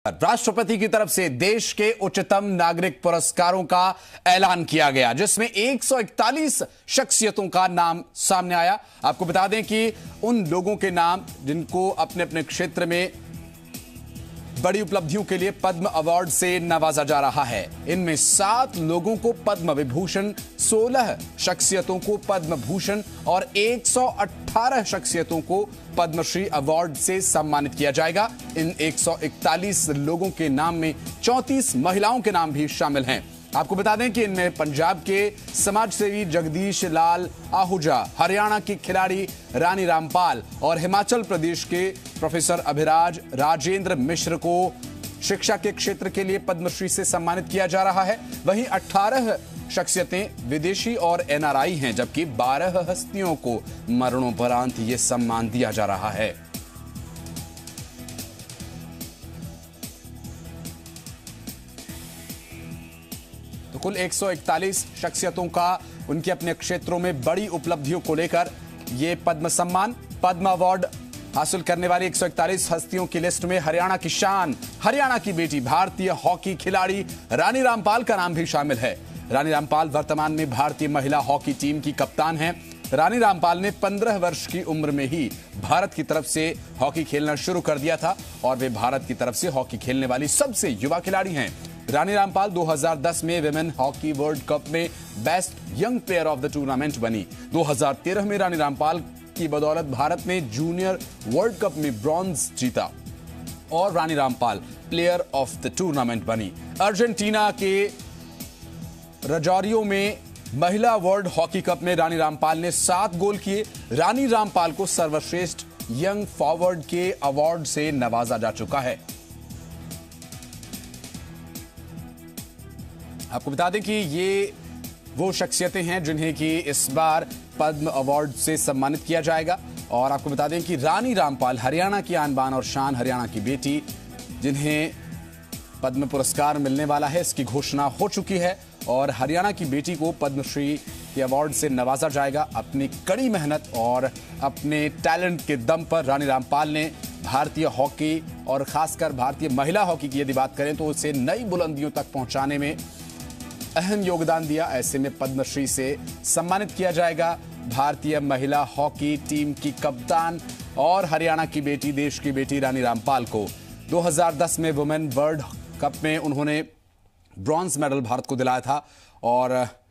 राष्ट्रपति की तरफ से देश के उच्चतम नागरिक पुरस्कारों का ऐलान किया गया, जिसमें 141 शख्सियतों का नाम सामने आया। आपको बता दें कि उन लोगों के नाम जिनको अपने अपने क्षेत्र में बड़ी उपलब्धियों के लिए पद्म अवार्ड से नवाजा जा रहा है। इनमें 7 लोगों को पद्म विभूषण, 16 शख्सियतों को पद्म भूषण और 118 शख्सियतों को पद्मश्री अवार्ड से सम्मानित किया जाएगा। इन 141 लोगों के नाम में 34 महिलाओं के नाम भी शामिल हैं। आपको बता दें कि इनमें पंजाब के समाजसेवी जगदीश लाल आहूजा, हरियाणा की खिलाड़ी रानी रामपाल और हिमाचल प्रदेश के प्रोफेसर अभिराज राजेंद्र मिश्र को शिक्षा के क्षेत्र के लिए पद्मश्री से सम्मानित किया जा रहा है। वहीं 18 शख्सियतें विदेशी और एनआरआई हैं, जबकि 12 हस्तियों को मरणोपरांत यह सम्मान दिया जा रहा है। तो कुल 141 शख्सियतों का उनके अपने क्षेत्रों में बड़ी उपलब्धियों को लेकर ये पद्म सम्मान, पद्म अवार्ड हासिल करने वाली 141 हस्तियों की लिस्ट में हरियाणा की शान, हरियाणा की बेटी, भारतीय हॉकी खिलाड़ी रानी रामपाल का नाम भी शामिल है। रानी रामपाल वर्तमान में भारतीय महिला हॉकी टीम की कप्तान हैं। रानी रामपाल ने 15 वर्ष की उम्र में ही भारत की तरफ से हॉकी खेलना शुरू कर दिया था और वे भारत की तरफ से हॉकी खेलने वाली सबसे युवा खिलाड़ी हैं। रानी रामपाल 2010 में विमेन हॉकी वर्ल्ड कप में best young player of the tournament बनी। 2013 में रानी रामपाल की बदौलत भारत ने जूनियर वर्ल्ड कप में ब्रॉन्ज जीता और Rani Rampal player of the tournament बनी। अर्जेंटीना के रजारियो में महिला वर्ल्ड हॉकी कप में रानी रामपाल ने 7 गोल किए। रानी रामपाल को सर्वश्रेष्ठ यंग फॉरवर्ड के अवार्ड से नवाजा जा चुका है। आपको बता दें कि ये वो शख्सियतें हैं जिन्हें कि इस बार पद्म अवार्ड से सम्मानित किया जाएगा। और आपको बता दें कि रानी रामपाल हरियाणा की आन बान और शान, हरियाणा की बेटी, जिन्हें पद्म पुरस्कार मिलने वाला है, इसकी घोषणा हो चुकी है और हरियाणा की बेटी को पद्मश्री के अवार्ड से नवाजा जाएगा। अपनी कड़ी मेहनत और अपने टैलेंट के दम पर रानी रामपाल ने भारतीय हॉकी और खासकर भारतीय महिला हॉकी की यदि बात करें तो उसे नई बुलंदियों तक पहुंचाने में अहम योगदान दिया। ऐसे में पद्मश्री से सम्मानित किया जाएगा भारतीय महिला हॉकी टीम की कप्तान और हरियाणा की बेटी, देश की बेटी रानी रामपाल को। 2010 में वुमेन वर्ल्ड कप में उन्होंने ब्रॉन्ज मेडल भारत को दिलाया था और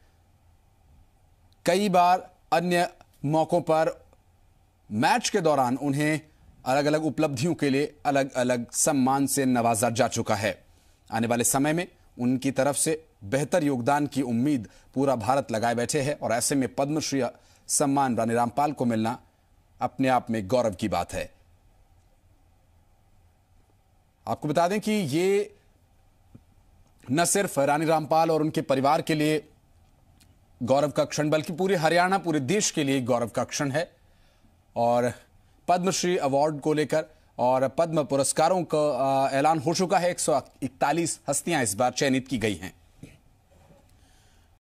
कई बार अन्य मौकों पर मैच के दौरान उन्हें अलग अलग उपलब्धियों के लिए अलग अलग सम्मान से नवाजा जा चुका है। आने वाले समय में उनकी तरफ से बेहतर योगदान की उम्मीद पूरा भारत लगाए बैठे है और ऐसे में पद्मश्री सम्मान रानी रामपाल को मिलना अपने आप में गौरव की बात है। आपको बता दें कि ये न सिर्फ रानी रामपाल और उनके परिवार के लिए गौरव का क्षण बल्कि पूरे हरियाणा, पूरे देश के लिए गौरव का क्षण है। और पद्मश्री अवार्ड को लेकर और पद्म पुरस्कारों का ऐलान हो चुका है। 141 हस्तियां इस बार चयनित की गई हैं।